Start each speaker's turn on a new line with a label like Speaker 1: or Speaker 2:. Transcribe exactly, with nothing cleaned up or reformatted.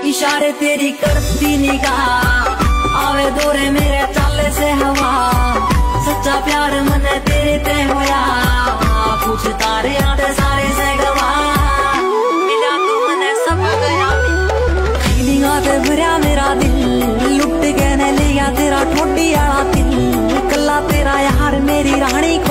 Speaker 1: इशारे तेरी करती निगाह आवे दौरे मेरे चाले से हवा। सच्चा प्यार मने तेरे ते होया पूछ तारे आते सारे से गवा। मिला तू मने सब गया फीलिंगा ते भरया मेरा दिल लुट के ने लिया तेरा ठोडी आला दिल। कला तेरा यार मेरी रानी